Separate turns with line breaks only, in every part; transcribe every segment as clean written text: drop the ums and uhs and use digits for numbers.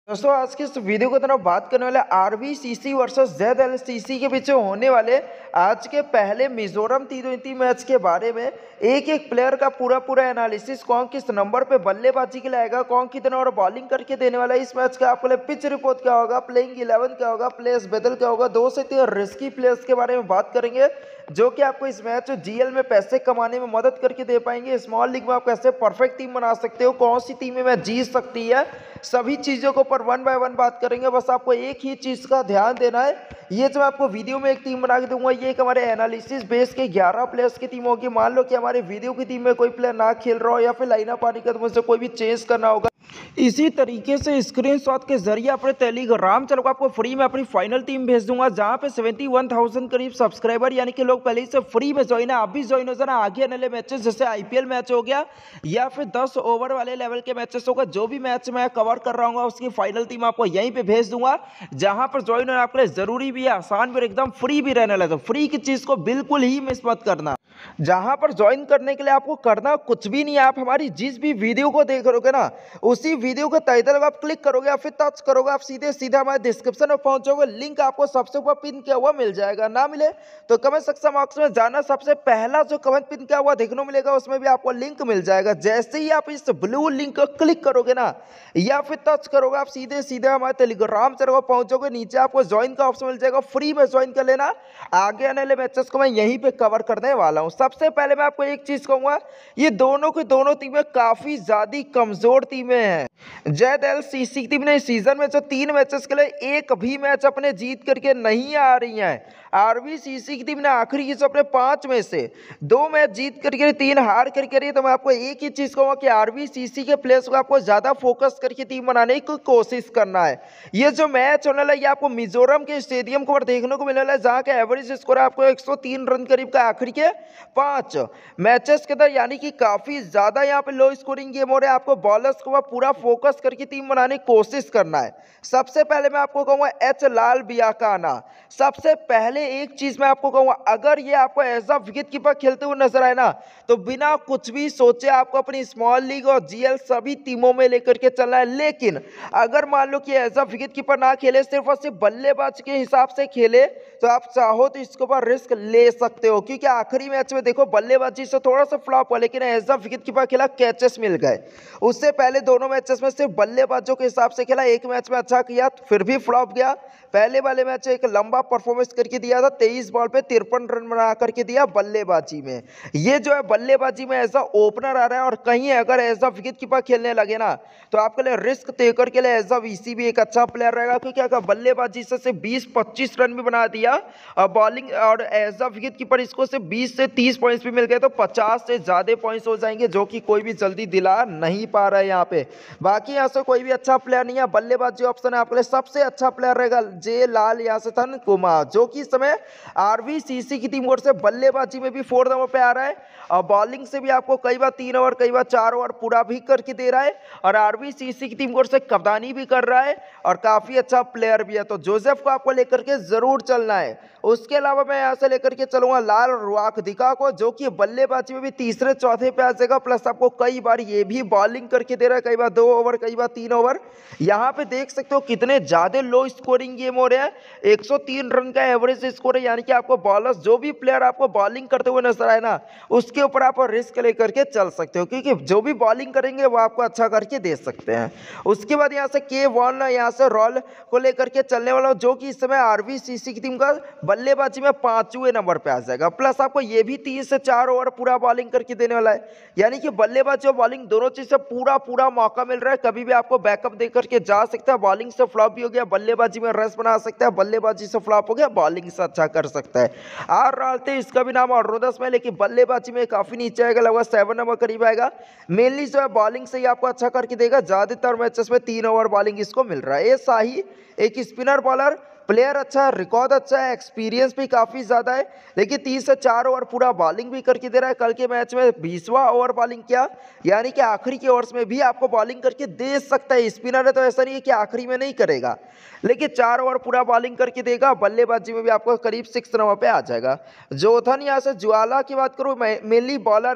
दोस्तों आज की इस वीडियो की तरफ बात करने वाले आरबीसीसी वर्सेस जेडएलसीसी के बीच होने वाले आज के पहले मिजोरम टी20 मैच के बारे में एक एक प्लेयर का पूरा एनालिसिस, कौन किस नंबर पे बल्लेबाजी के लिए आएगा, कौन कितना और बॉलिंग करके देने वाला है इस मैच का, आपको पिच रिपोर्ट क्या होगा, प्लेइंग 11 क्या होगा, प्लेयर्स बदल क्या होगा, 2 से 3 रिस्की प्लेयर्स के बारे में बात करेंगे जो कि आपको इस मैच जीएल में पैसे कमाने में मदद करके दे पाएंगे। स्मॉल लीग में आप कैसे परफेक्ट टीम बना सकते हो, कौन सी टीम में मैच जीत सकती है, सभी चीज़ों को पर 1 बाय 1 बात करेंगे। बस आपको एक ही चीज़ का ध्यान देना है, ये जो मैं आपको वीडियो में एक टीम बना के दूंगा, ये एक हमारे एनालिसिस बेस के 11 प्लेयर्स की टीम होगी। मान लो कि हमारे वीडियो की टीम में कोई प्लेयर ना खेल रहा हो या फिर लाइनअप आने का तो मुझसे कोई भी चेंज करना होगा। इसी तरीके से स्क्रीनशॉट के जरिए अपने टेलीग्राम चैनल को आपको फ्री में अपनी फाइनल टीम भेज दूंगा, जहां पे 71,000 करीब सब्सक्राइबर यानी कि लोग पहले से फ्री में ज्वाइन है। आप भी ज्वाइन हो जाना। आगे आने वाले मैचेस जैसे आईपीएल मैच हो गया या फिर 10 ओवर वाले लेवल के मैचेस होगा, जो भी मैच मैं कवर कर रहा हूँ उसकी फाइनल टीम आपको यहीं पे भेज दूंगा, जहां पर ज्वाइन होना आपके लिए जरूरी भी है, आसान भी, एकदम फ्री भी रहने लगा। तो फ्री की चीज को बिल्कुल ही मिस मत करना। जहां पर ज्वाइन करने के लिए आपको करना कुछ भी नहीं है, आप हमारी जिस भी वीडियो को देख रहे हो ना, उसी वीडियो के टाइटल आप क्लिक करोगे या फिर टच करोगे, आप सीधे सीधे हमारे डिस्क्रिप्शन में पहुंचोगे, लिंक आपको सबसे ऊपर पिन किया हुआ मिल जाएगा। ना मिले तो कमेंट सेक्शन बॉक्स में जाना, सबसे पहला जो कमेंट पिन किया हुआ देखने को मिलेगा उसमें भी आपको लिंक मिल जाएगा। जैसे ही आप इस ब्लू लिंक को क्लिक करोगे ना या फिर टच करोगे, आप सीधे सीधे हमारे टेलीग्राम चैनल पर पहुंचोगे, नीचे आपको ज्वाइन का ऑप्शन मिल जाएगा, फ्री में ज्वाइन कर लेना। आगे आने वाले मैचेस को मैं यहीं पे कवर करने वाला हूं। सबसे पहले मैं आपको एक चीज कहूंगा, ये दोनों की दोनों टीमें काफी ज्यादा कमजोर टीमें हैं। जेडएलसीसी टीम ने इस सीजन में जो 3 मैचेस के लिए एक भी मैच अपने जीत करके नहीं आ रही है। आरबीसीसी की टीम ने आखिरी की जो अपने 5 में से 2 मैच जीत करके 3 हार करके रही है। तो मैं आपको एक ही चीज कहूंगा कि आरबीसीसी के प्लेयर्स को आपको ज्यादा फोकस करके टीम बनाने की कोशिश करना है। ये जो मैच होने वाला है ये आपको मिजोरम के स्टेडियम को देखने को मिलने वाला है, जहां का एवरेज स्कोर आपको 103 रन करीब का आखिरी के 5 मैचेस के अंदर, यानी कि काफी ज्यादा यहाँ पे लो स्कोरिंग गेम हो रहा है। आपको बॉलर्स को पूरा फोकस करके टीम बनाने की कोशिश करना है। सबसे पहले मैं आपको कहूंगा एच लाल बिया का आना। सबसे पहले एक चीज मैं आपको कहूंगा, अगर ये आपको एज अ विकेट कीपर खेलते हुए नजर आए ना, तो बिना कुछ भी सोचे आपको अपनी स्मॉल लीग और जीएल सभी टीमों में लेकर के चलना है। लेकिन अगर मान लो कि एज अ विकेट कीपर ना खेले, सिर्फ और सिर्फ बल्लेबाज के हिसाब से खेले, तो आप चाहो तो इसके ऊपर रिस्क ले सकते हो, क्योंकि आखिरी मैच में देखो बल्लेबाजी से थोड़ा सा फ्लॉप हुआ, लेकिन एज अ विकेट कीपर खेला, कैचेस मिल गए। उससे पहले दोनों मैचेस में सिर्फ बल्लेबाजों के हिसाब से खेला, एक मैच में अच्छा किया फिर भी फ्लॉप गया। पहले वाले मैच एक लंबा परफॉर्मेंस करके दिया था, 23 बॉल पे 53 रन बना करके दिया बल्लेबाजी में। ये जो है बल्लेबाजी में एज अ ओपनर आ रहा है, और कहीं अगर एज अ विकेट कीपर खेलने लगे ना, तो आपके लिए रिस्क टेकर के लिए एज अ वीसी भी एक अच्छा प्लेयर रहेगा, क्योंकि अगर बल्लेबाजी से सिर्फ 20-25 रन भी बना दिया और बॉलिंग और एज अ विकेट कीपर इसको सिर्फ 20 से 30 पॉइंट्स भी मिल गए, तो 50 से ज्यादा पॉइंट्स हो जाएंगे, जो कि कोई भी जल्दी दिला नहीं पा रहा है यहाँ पे। बाकी यहाँ से कोई भी अच्छा प्लेयर नहीं है, बल्लेबाजी ऑप्शन है आपके लिए सबसे अच्छा प्लेयर रहेगा जे लाल यासथन कुमार, जो कि इस समय आरबीसीसी की टीम ओर से बल्लेबाजी में भी 4 नंबर पे आ रहा है, और बॉलिंग से भी आपको कई बार 3 ओवर कई बार 4 ओवर पूरा भी करके दे रहा है, और आरबीसीसी की टीम ओर से कप्तानी भी कर रहा है, और काफी अच्छा प्लेयर भी है। तो जोसेफ को आपको लेकर के जरूर चलना है। उसके अलावा मैं यहाँ से लेकर के चलूंगा लाल रुआकदिका को, जो कि बल्लेबाजी में भी तीसरे चौथे पे आ जाएगा, प्लस आपको कई बार ये भी बॉलिंग करके दे रहा है, कई बार 2 ओवर कई बार 3 ओवर। यहाँ पे देख सकते हो कितने ज्यादा लो स्कोरिंग गेम हो रहे हैं, 103 रन का एवरेज स्कोर है, यानी कि आपको बॉलर्स जो भी प्लेयर आपको बॉलिंग करते हुए नजर आए ना, उसके ऊपर आप रिस्क लेकर के चल सकते हो, क्योंकि जो भी बॉलिंग करेंगे वो आपको अच्छा करके दे सकते हैं। उसके बाद यहाँ से के वॉन यहाँ से रॉल को लेकर के चलने वाला, जो कि इस समय आरबीसीसी की टीम का बल्लेबाजी में 5वें नंबर पे आ जाएगा, प्लस आपको ये भी 3 से 4 ओवर पूरा बॉलिंग करके देने वाला है, यानी कि बल्लेबाजी और बॉलिंग दोनों चीज से पूरा मौका मिल रहा है। कभी भी आपको बैकअप दे करके जा सकता है, बॉलिंग से फ्लॉप भी हो गया बल्लेबाजी में रस बना सकता है, बल्लेबाजी से फ्लॉप हो गया बॉलिंग से अच्छा कर सकता है। आर डालते इसका भी नाम अरुणदस में, लेकिन बल्लेबाजी में काफी नीचे आएगा, लगभग 7 नंबर करीब आएगा। मेनली जो है बॉलिंग से ही आपको अच्छा करके देगा, ज्यादातर मैचेस में 3 ओवर बॉलिंग इसको मिल रहा है। ये शाही एक स्पिनर बॉलर, प्लेयर अच्छा है, रिकॉर्ड अच्छा है, एक्सपीरियंस भी काफी ज्यादा है, लेकिन 3 से 4 ओवर पूरा बॉलिंग भी करके दे रहा है। कल के मैच में 20वां ओवर बॉलिंग किया, यानी कि आखिरी के ओवर्स में भी आपको बॉलिंग करके दे सकता है। स्पिनर है तो ऐसा नहीं है कि आखिरी में नहीं करेगा, लेकिन 4 ओवर पूरा बॉलिंग करके देगा। बल्लेबाजी में भी आपको करीब 6 नंबर पे आ जाएगा। जोथन यहाँ से ज्वाला की बात करूँ, मेनली बॉलर है,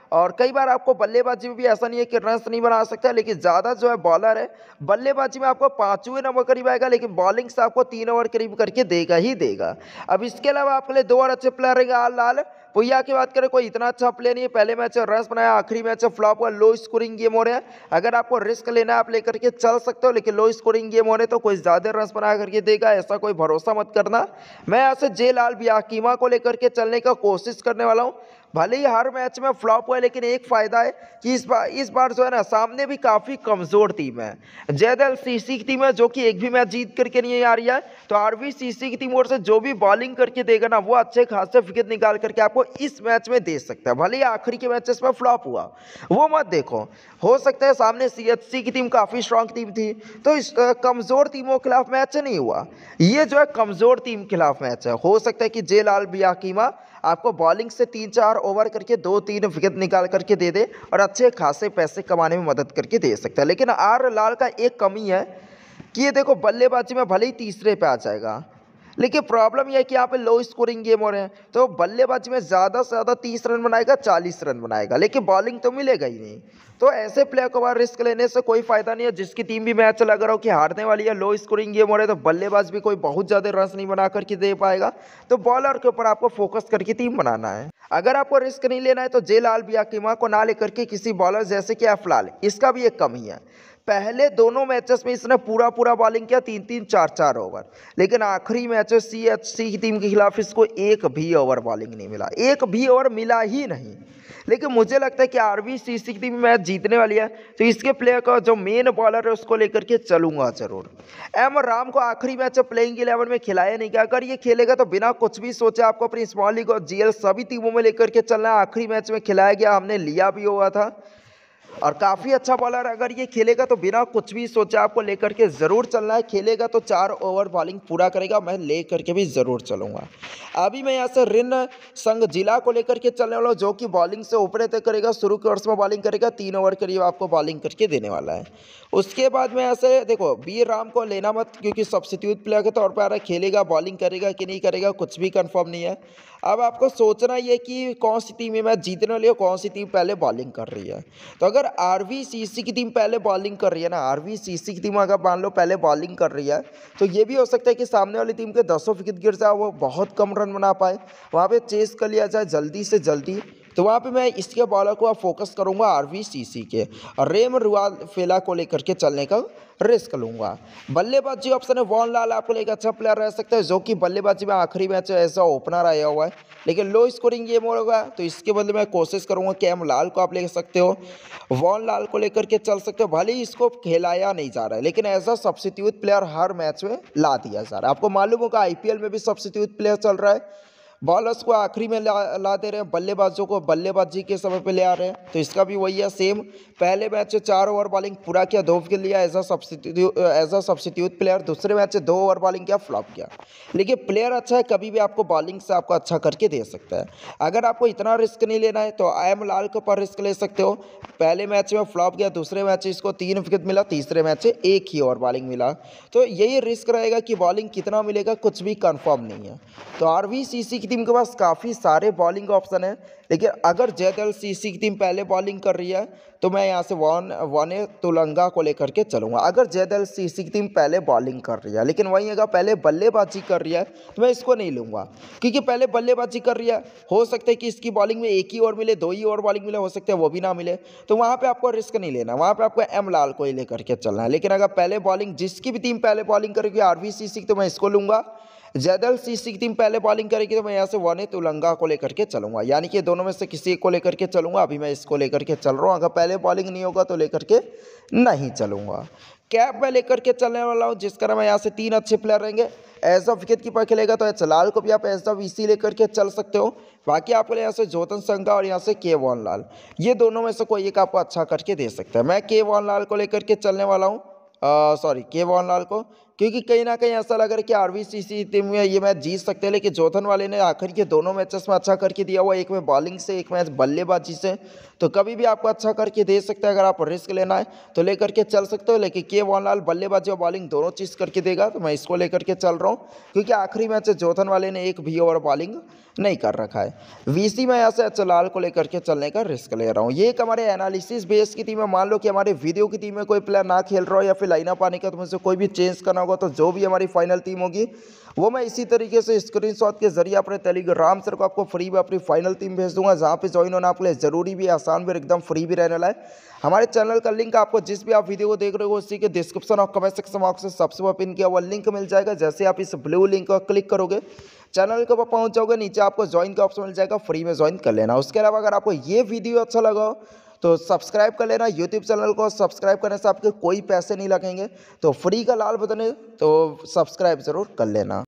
और कई बार आपको बल्लेबाजी में भी ऐसा नहीं है कि रन्स नहीं बना सकता, लेकिन ज़्यादा जो है बॉलर है, बल्लेबाजी में आपको 5वें नंबर करीब आएगा, लेकिन बॉलिंग से आपको 3 ओवर करीब करके देगा ही देगा। अब इसके अलावा आपके लिए 2 और अच्छे प्लेयर रहेंगे। आल लाल पुया की बात करें, कोई इतना अच्छा प्लेयर नहीं है, पहले मैच में रन्स बनाया, आखिरी मैच में फ्लॉप हुआ, लो स्कोरिंग गेम हो रहा है। अगर आपको रिस्क लेना है आप लेकर के चल सकते हो, लेकिन लो स्कोरिंग गेम होने तो कोई ज़्यादा रन्स बना करके देगा, ऐसा कोई भरोसा मत करना। मैं यहाँ से जे लाल बियाकीमा को लेकर के चलने का कोशिश करने वाला हूँ। भले ही हर मैच में फ्लॉप हुआ है, लेकिन एक फ़ायदा है कि इस बार जो है ना, सामने भी काफ़ी कमज़ोर टीम है। जेएलसीसी की टीम है जो कि एक भी मैच जीत करके नहीं आ रही है, तो आरबीसीसी की टीम ओर से जो भी बॉलिंग करके देगा ना, वो अच्छे खासे विकेट निकाल करके आपको इस मैच में दे सकता है। भले ही आखिरी के मैचेस में फ्लॉप हुआ, वो मत देखो। हो सकता है सामने सीएचसी की टीम काफ़ी स्ट्रांग टीम थी, तो इस कमज़ोर टीमों के खिलाफ मैच नहीं हुआ। ये जो है कमज़ोर टीम के खिलाफ मैच है। हो सकता है कि जे लाल बियाकीमा आपको बॉलिंग से 3-4 ओवर करके 2-3 विकेट निकाल करके दे दे और अच्छे खासे पैसे कमाने में मदद करके दे सकता है। लेकिन आर लाल का एक कमी है कि ये देखो, बल्लेबाजी में भले ही तीसरे पे आ जाएगा, लेकिन प्रॉब्लम यह है कि यहाँ पे लो स्कोरिंग गेम हो रहे हैं, तो बल्लेबाजी में ज़्यादा से ज़्यादा 30 रन बनाएगा, 40 रन बनाएगा, लेकिन बॉलिंग तो मिलेगा ही नहीं। तो ऐसे प्लेयर को बार रिस्क लेने से कोई फायदा नहीं है। जिसकी टीम भी मैच लग रहा हो कि हारने वाली है, लो स्कोरिंग गेम हो रहा है, तो बल्लेबाज भी कोई बहुत ज़्यादा रन नहीं बना करके दे पाएगा, तो बॉलर के ऊपर आपको फोकस करके टीम बनाना है। अगर आपको रिस्क नहीं लेना है तो जे लाल बियाकीमा को ना लेकर के किसी बॉलर जैसे कि अफलाल, इसका भी एक कमी है। पहले दोनों मैचेस में इसने पूरा बॉलिंग किया, 3-3 4-4 ओवर, लेकिन आखिरी मैच में सीएचसी की टीम के खिलाफ इसको एक भी ओवर बॉलिंग नहीं मिला, एक भी ओवर मिला ही नहीं। लेकिन मुझे लगता है कि आरबीसीसी की टीम मैच जीतने वाली है, तो इसके प्लेयर का जो मेन बॉलर है उसको लेकर के चलूंगा जरूर। एम राम को आखिरी मैच प्लेइंग 11 में खिलाया नहीं गया। अगर ये खेलेगा तो बिना कुछ भी सोचे आपको अपनी स्मॉल लीग और जीएल सभी टीमों में लेकर के चलना है। आखिरी मैच में खिलाया गया, हमने लिया भी हुआ था, और काफ़ी अच्छा बॉलर। अगर ये खेलेगा तो बिना कुछ भी सोचे आपको लेकर के ज़रूर चलना है। खेलेगा तो 4 ओवर बॉलिंग पूरा करेगा, मैं ले करके भी ज़रूर चलूँगा। अभी मैं यहाँ से रिन संघ जिला को लेकर के चलने वाला हूँ, जो कि बॉलिंग से ऊपर तक करेगा। शुरू के वर्ष में बॉलिंग करेगा, 3 ओवर करीब आपको बॉलिंग करके देने वाला है। उसके बाद में ऐसे देखो, बी राम को लेना मत, क्योंकि सब्स्टिट्यूट प्लेयर के तौर पर आ रहा है। खेलेगा, बॉलिंग करेगा कि नहीं करेगा कुछ भी कंफर्म नहीं है। अब आपको सोचना ये कि कौन सी टीम में मैच जीतने वाली है, कौन सी टीम पहले बॉलिंग कर रही है। तो अगर आरबीसीसी की टीम पहले बॉलिंग कर रही है ना, आरबीसीसी की टीम अगर मान लो पहले बॉलिंग कर रही है, तो ये भी हो सकता है कि सामने वाली टीम के 10 विकेट गिर जाए, वो बहुत कम रन बना पाए, वहाँ पे चेस कर लिया जाए जल्दी से जल्दी। तो वहाँ पे मैं इसके बॉलर को फोकस करूँगा आरबीसीसी के, और रेम रुआल फेला को लेकर के चलने का रिस्क लूँगा। बल्लेबाजी ऑप्शन है वॉन लाल, आपको एक अच्छा प्लेयर रह सकता है, जो कि बल्लेबाजी में आखिरी मैच ऐसा ओपनर आया हुआ है, लेकिन लो स्कोरिंग गेम होगा, तो इसके बदले मैं कोशिश करूँगा कि एम लाल को आप ले सकते हो, वॉन लाल को लेकर के चल सकते हो। भले ही इसको खेलाया नहीं जा रहा है, लेकिन एज अ सब्स्टिट्यूट प्लेयर हर मैच में ला दिया जा रहा है। आपको मालूम होगा आईपीएल में भी सब्स्टिट्यूट प्लेयर चल रहा है, बॉलर्स को आखिरी में ला दे रहे हैं, बल्लेबाजों को बल्लेबाजी के समय पे ले आ रहे हैं। तो इसका भी वही है सेम, पहले मैच में 4 ओवर बॉलिंग पूरा किया, 2 विकेट लिया एज अ सब्स्टिट्यूट प्लेयर। दूसरे मैच में 2 ओवर बॉलिंग किया, फ्लॉप किया। लेकिन प्लेयर अच्छा है, कभी भी आपको बॉलिंग से आपको अच्छा करके दे सकता है। अगर आपको इतना रिस्क नहीं लेना है तो एम लाल के ऊपर रिस्क ले सकते हो। पहले मैच में फ्लॉप किया, दूसरे मैच में इसको 3 विकेट मिला, तीसरे मैच में 1 ही ओवर बॉलिंग मिला। तो यही रिस्क रहेगा कि बॉलिंग कितना मिलेगा कुछ भी कंफर्म नहीं है। तो आरबीसीसी की टीम के पास काफ़ी सारे बॉलिंग ऑप्शन है, लेकिन अगर जेएलसीसी की टीम पहले बॉलिंग कर रही है तो मैं यहाँ से वाने तुलंगा को लेकर के चलूँगा। अगर जेएलसीसी की टीम पहले बॉलिंग कर रही है, लेकिन वहीं अगर पहले बल्लेबाजी कर रही है तो मैं इसको नहीं लूँगा, क्योंकि पहले बल्लेबाजी कर रही है, हो सकता है कि इसकी बॉलिंग में 1 ही ओवर मिले, 2 ही ओवर बॉलिंग मिले, हो सकता है वो भी ना मिले। तो वहाँ पर आपको रिस्क नहीं लेना, वहाँ पर आपको एम लाल को ही लेकर के चलना है। लेकिन अगर पहले बॉलिंग जिसकी भी टीम पहले बॉलिंग करेगी आरबीसीसी की, तो मैं इसको लूँगा। जेएलसीसी की टीम पहले बॉलिंग करेगी तो मैं यहाँ से वाने तुलंगा को लेकर के चलूँगा, यानी कि दोनों में से किसी एक को लेकर के चलूँगा। अभी मैं इसको लेकर के चल रहा हूँ, अगर पहले बॉलिंग नहीं होगा तो लेकर के नहीं चलूँगा। कैप में लेकर के चलने वाला हूँ, जिसका नाम यहाँ से 3 अच्छे प्लेयर रहेंगे। एज अ विकेट कीपर खेलेगा तो चलाल को भी आप एज अ वीसी लेकर के चल सकते हो। बाकी आपको यहाँ से जोतन संघा और यहाँ से के वॉन लाल, ये दोनों में से कोई एक आपको अच्छा करके दे सकता है। मैं के वॉन लाल को लेकर के चलने वाला हूँ, के वॉन लाल को क्योंकि कहीं ना कहीं ऐसा लग रहा है कि आरबीसीसी टीम में ये मैच जीत सकते हैं, लेकिन जोधन वाले ने आखिर के दोनों मैचेस में अच्छा करके दिया हुआ, एक में बॉलिंग से, एक मैच बल्लेबाजी से। तो कभी भी आपको अच्छा करके दे सकता है, अगर आप रिस्क लेना है तो लेकर के चल सकते हो। लेकिन के वॉनलाल बल्लेबाजी और बॉलिंग दोनों चीज़ करके देगा, तो मैं इसको लेकर के चल रहा हूँ, क्योंकि आखिरी मैच जोधन वाले ने एक भी ओवर बॉलिंग नहीं कर रखा है। वीसी में यहाँ से अचलाल को लेकर के चलने का रिस्क ले रहा हूँ। ये एक हमारे एनालिसिस बेस की टीम है। मान लो कि हमारे वीडियो की टीम में कोई प्लेयर ना खेल रहा हो या फिर लाइनअप आने का तो मुझसे कोई भी चेंज करना होगा, तो जो भी हमारी फाइनल टीम होगी वो मैं इसी तरीके से स्क्रीनशॉट के जरिए अपने टेलीग्राम सर को आपको फ्री में अपनी फाइनल टीम भेज दूंगा, जहाँ पे ज्वाइन होना आपके लिए जरूरी भी, आसान भी और एकदम फ्री भी रहने वाला है। हमारे चैनल का लिंक आपको जिस भी आप वीडियो को देख रहे हो उसी के डिस्क्रिप्शन और कमेंट सेक्शन बॉक्स से सबसे पिन किया हुआ लिंक मिल जाएगा। जैसे आप इस ब्लू लिंक पर क्लिक करोगे चैनल के ऊपर पहुंच जाओगे, नीचे आपको ज्वाइन का ऑप्शन मिल जाएगा, फ्री में ज्वाइन कर लेना। उसके अलावा अगर आपको ये वीडियो अच्छा लगा हो तो सब्सक्राइब कर लेना। यूट्यूब चैनल को सब्सक्राइब करने से आपके कोई पैसे नहीं लगेंगे, तो फ्री का लाल बटन है तो सब्सक्राइब जरूर कर लेना।